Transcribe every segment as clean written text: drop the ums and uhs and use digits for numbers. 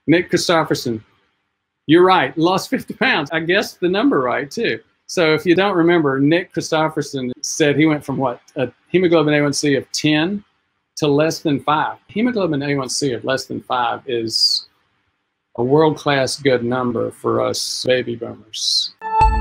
Nick Christopherson, you're right, lost 50 pounds. I guessed the number right too. So if you don't remember, Nick Christopherson said he went from what, a hemoglobin A1c of 10 to less than 5. Hemoglobin A1c of less than 5 is a world-class good number for us baby boomers.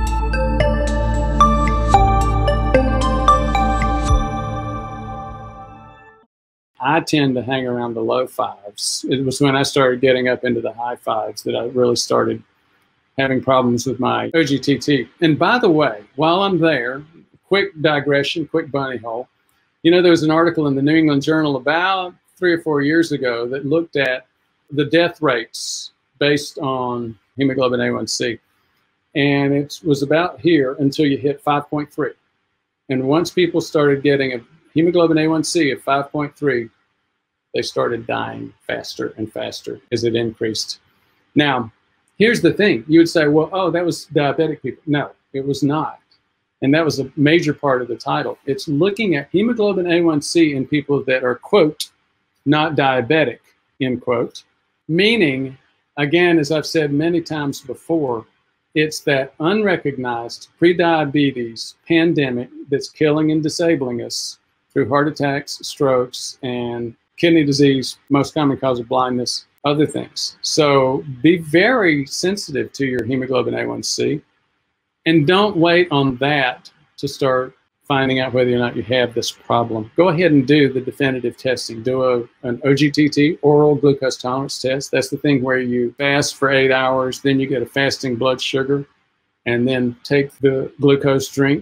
I tend to hang around the low 5s. It was when I started getting up into the high 5s that I really started having problems with my OGTT. And by the way, while I'm there, quick digression, quick bunny hole. You know, there was an article in the New England Journal about 3 or 4 years ago that looked at the death rates based on hemoglobin A1c. And it was about here until you hit 5.3. And once people started getting a hemoglobin A1c of 5.3, they started dying faster and faster as it increased. Now, here's the thing. You would say, well, oh, that was diabetic people. No, it was not. And that was a major part of the title. It's looking at hemoglobin A1c in people that are, quote, not diabetic, end quote. Meaning, again, as I've said many times before, it's that unrecognized prediabetes pandemic that's killing and disabling us through heart attacks, strokes, and kidney disease, most common cause of blindness, other things. So be very sensitive to your hemoglobin A1c, and don't wait on that to start finding out whether or not you have this problem. Go ahead and do the definitive testing. Do an OGTT, oral glucose tolerance test. That's the thing where you fast for 8 hours, then you get a fasting blood sugar, and then take the glucose drink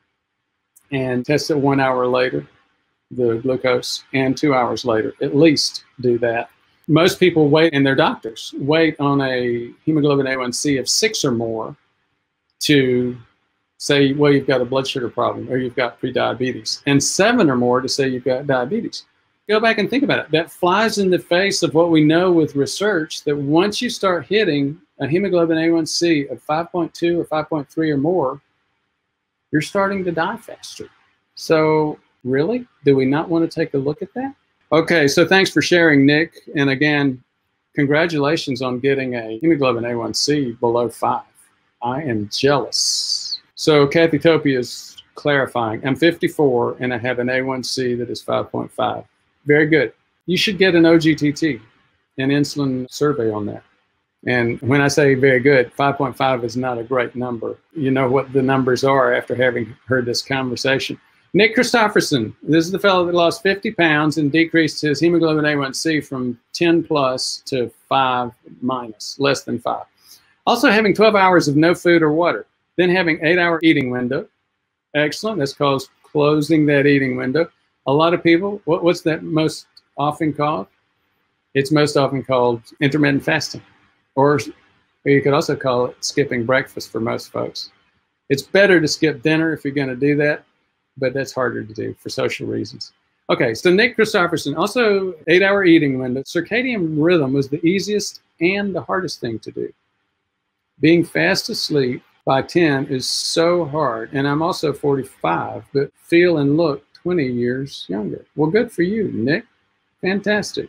and test it 1 hour later, the glucose, and 2 hours later. At least do that. Most people wait, and their doctors wait on a hemoglobin A1c of 6 or more to say, well, you've got a blood sugar problem or you've got prediabetes, and 7 or more to say you've got diabetes. Go back and think about it. That flies in the face of what we know with research, that once you start hitting a hemoglobin A1c of 5.2 or 5.3 or more, you're starting to die faster. So really, do we not want to take a look at that? Okay, so thanks for sharing, Nick. And again, congratulations on getting a hemoglobin A1c below 5. I am jealous. So Kathy Topia is clarifying. I'm 54 and I have an A1c that is 5.5. Very good. You should get an OGTT, an insulin survey on that. And when I say very good, 5.5 is not a great number. You know what the numbers are after having heard this conversation. Nick Christopherson, this is the fellow that lost 50 pounds and decreased his hemoglobin A1c from 10 plus to 5 minus, less than 5. Also having 12 hours of no food or water, then having 8-hour eating window. Excellent, that's called closing that eating window. A lot of people, what's that most often called? It's most often called intermittent fasting, or you could also call it skipping breakfast for most folks. It's better to skip dinner if you're going to do that, but that's harder to do for social reasons. Okay, so Nick Christopherson, also 8-hour eating window. Circadian rhythm was the easiest and the hardest thing to do. Being fast asleep by 10 is so hard, and I'm also 45, but feel and look 20 years younger. Well, good for you, Nick. Fantastic.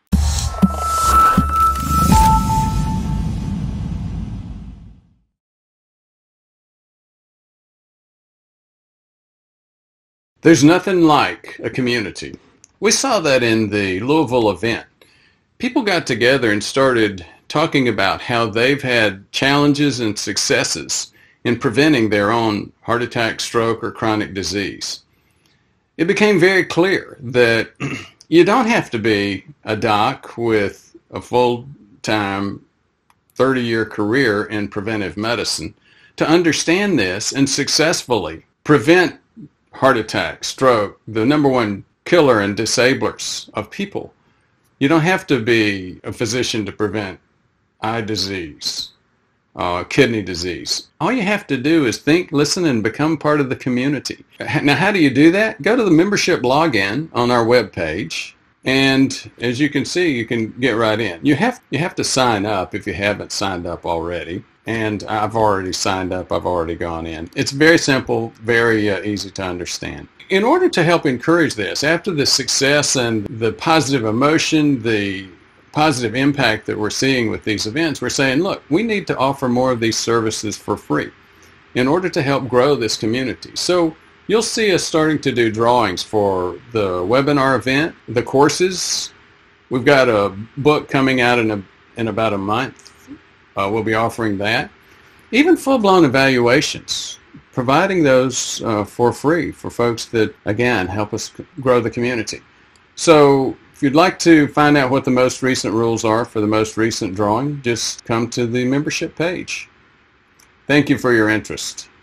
There's nothing like a community. We saw that in the Louisville event. People got together and started talking about how they've had challenges and successes in preventing their own heart attack, stroke, or chronic disease. It became very clear that you don't have to be a doc with a full-time 30-year career in preventive medicine to understand this and successfully prevent heart attack, stroke, the #1 killer and disablers of people. You don't have to be a physician to prevent eye disease, kidney disease. All you have to do is think, listen, and become part of the community. Now, how do you do that? Go to the membership login on our webpage, and as you can see, you can get right in. You have to sign up if you haven't signed up already. And I've already signed up. I've already gone in. It's very simple, very easy to understand. In order to help encourage this, after the success and the positive emotion, the positive impact that we're seeing with these events, we're saying, look, we need to offer more of these services for free in order to help grow this community. So you'll see us starting to do drawings for the webinar event, the courses. We've got a book coming out in about a month. We'll be offering that. Even full-blown evaluations, providing those for free for folks that, again, help us grow the community. So if you'd like to find out what the most recent rules are for the most recent drawing, just come to the membership page. Thank you for your interest.